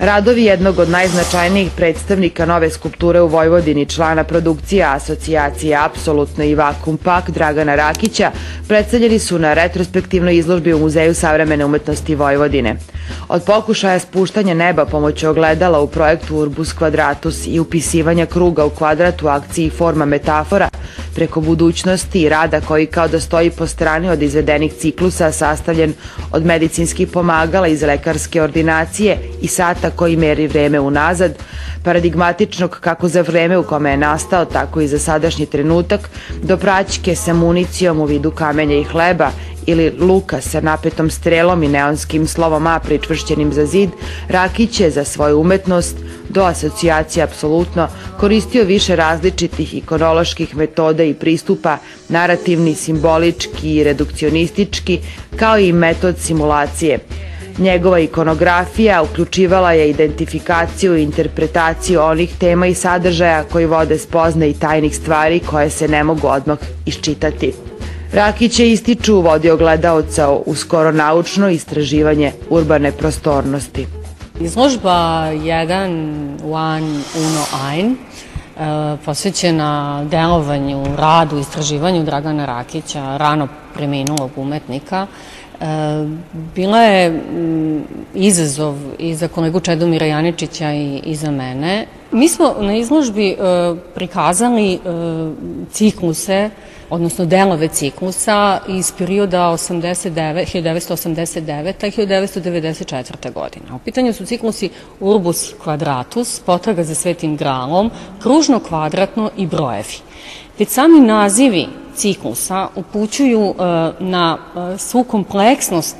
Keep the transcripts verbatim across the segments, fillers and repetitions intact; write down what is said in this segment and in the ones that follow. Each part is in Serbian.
Radovi jednog od najznačajnijih predstavnika nove skulpture u Vojvodini, člana produkcije asocijacije Apsolutno i Vakum Pak Dragana Rakića, predstavljeni su na retrospektivnoj izložbi u Muzeju savremene umetnosti Vojvodine. Od pokušaja spuštanja neba pomoću ogledala u projektu Urbus Quadratus i upisivanja kruga u kvadrat u akciji Forma metafora, preko budućnosti i rada koji kao da stoji po strani od izvedenih ciklusa sastavljen od medicinskih pomagala iz lekarske ordinacije i sata koji meri vreme unazad, paradigmatičnog kako za vreme u kome je nastao, tako i za sadašnji trenutak, do praćke sa municijom u vidu kamenja i hleba ili luka sa napetom strelom i neonskim slovom A pričvršćenim za zid, Rakić je za svoju umetnost do asocijacije Apsolutno koristio više različitih ikonoloških metoda i pristupa, narativni, simbolički i redukcionistički, kao i metod simulacije. Njegova ikonografija uključivala je identifikaciju i interpretaciju onih tema i sadržaja koji vode spoznaje i tajnih stvari koje se ne mogu odmah iščitati. Rakić je ističu vodio gledaoca u skoro naučno istraživanje urbane prostornosti. Izložba jedan, one, uno, ein, posvećena delovanju, radu, istraživanju Dragana Rakića, rano preminulog umetnika, bila je izazov i za kolegu Čedomira Janičića i za mene. Mi smo na izložbi prikazali cikluse, odnosno delove ciklusa iz perioda hiljadu devetsto osamdeset devete. i hiljadu devetsto devedeset četvrte. godine. U pitanju su ciklusi Urbus Quadratus, potraga za Svetim gralom, kružno, kvadratno i brojevi. Već sami nazivi ciklusa upućuju na svu kompleksnost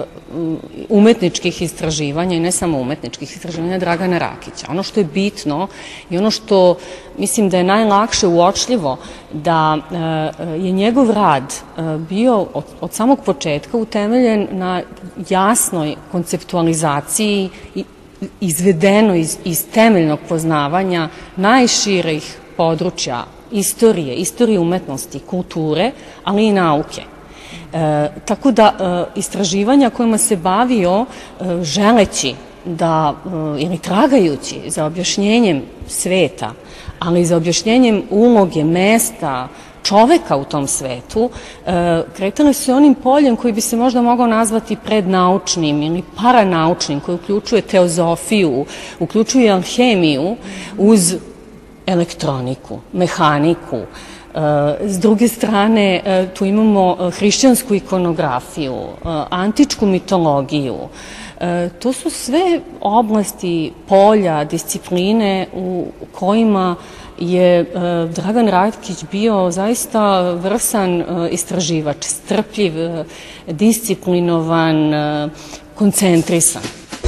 umetničkih istraživanja i ne samo umetničkih istraživanja Dragana Rakića. Ono što je bitno i ono što mislim da je najlakše uočljivo, da je njegov rad bio od samog početka utemeljen na jasnoj konceptualizaciji i izvedeno iz temeljnog poznavanja najširih područja istorije, istorije umetnosti, kulture, ali i nauke. Tako da istraživanja kojima se bavio želeći da, ili tragajući za objašnjenjem sveta, ali i za objašnjenjem uloge, mesta, čoveka u tom svetu, kretali su onim poljem koji bi se možda mogao nazvati prednaučnim ili paranaučnim, koji uključuje teozofiju, uključuje alhemiju uz elektroniku, mehaniku. S druge strane, tu imamo hrišćansku ikonografiju, antičku mitologiju. To su sve oblasti, polja, discipline u kojima je Dragan Rakić bio zaista vrsan istraživač, strpljiv, disciplinovan, koncentrisan.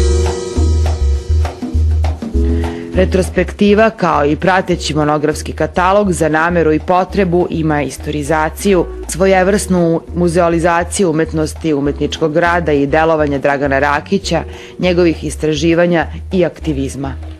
Retrospektiva, kao i prateći monografski katalog, za nameru i potrebu ima istorizaciju, svojevrsnu muzeolizaciju umetnosti, umetničkog rada i delovanja Dragana Rakića, njegovih istraživanja i aktivizma.